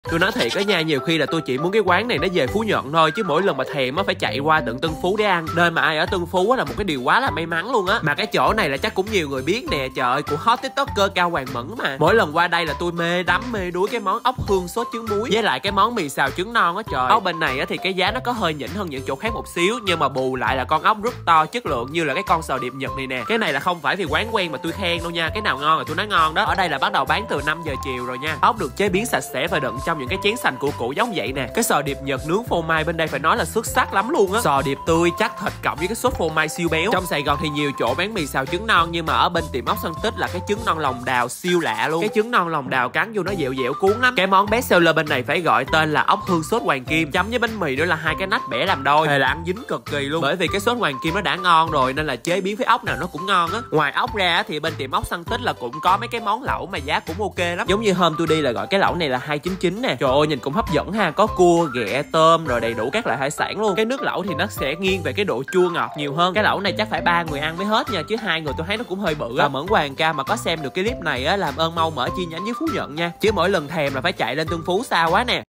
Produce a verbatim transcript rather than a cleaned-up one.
Tôi nói thiệt á nha, nhiều khi là tôi chỉ muốn cái quán này nó về Phú Nhuận thôi, chứ mỗi lần mà thèm á phải chạy qua tận Tân Phú để ăn. Nơi mà ai ở Tân Phú á là một cái điều quá là may mắn luôn á. Mà cái chỗ này là chắc cũng nhiều người biết nè, trời ơi, của hot tiktoker Cao Hoàng Mẫn mà. Mỗi lần qua đây là tôi mê đắm mê đuối cái món ốc hương sốt trứng muối với lại cái món mì xào trứng non á trời. Ốc bên này á thì cái giá nó có hơi nhỉnh hơn những chỗ khác một xíu, nhưng mà bù lại là con ốc rất to, chất lượng như là cái con sò điệp Nhật này nè. Cái này là không phải vì quán quen mà tôi khen đâu nha, cái nào ngon là tôi nói ngon đó. Ở đây là bắt đầu bán từ năm giờ chiều rồi nha. Ốc được chế biến sạch sẽ và đựng trong những cái chén sành cũ cũ giống vậy nè. Cái sò điệp Nhật nướng phô mai bên đây phải nói là xuất sắc lắm luôn á. Sò điệp tươi chắc thịt cộng với cái sốt phô mai siêu béo. Trong Sài Gòn thì nhiều chỗ bán mì xào trứng non, nhưng mà ở bên tiệm ốc Săn Tích là cái trứng non lòng đào siêu lạ luôn. Cái trứng non lòng đào cắn vô nó dẻo dẻo cuốn lắm. Cái món best seller bên này phải gọi tên là ốc hương sốt Hoàng Kim, chấm với bánh mì nữa là hai cái nách bẻ làm đôi, thề là ăn dính cực kỳ luôn. Bởi vì cái sốt Hoàng Kim nó đã ngon rồi nên là chế biến với ốc nào nó cũng ngon á. Ngoài ốc ra thì bên tiệm ốc Săn Tích là cũng có mấy cái món lẩu mà giá cũng ok lắm. Giống như hôm tôi đi là gọi cái lẩu này là hai chín chín nè. Trời ơi nhìn cũng hấp dẫn ha, có cua, ghẹ, tôm rồi đầy đủ các loại hải sản luôn. Cái nước lẩu thì nó sẽ nghiêng về cái độ chua ngọt nhiều hơn. Cái lẩu này chắc phải ba người ăn mới hết nha, chứ hai người tôi thấy nó cũng hơi bự á. Và Mẫn Hoàng Ca mà có xem được cái clip này á, làm ơn mau mở chi nhánh với Phú Nhuận nha, chứ mỗi lần thèm là phải chạy lên Tân Phú xa quá nè.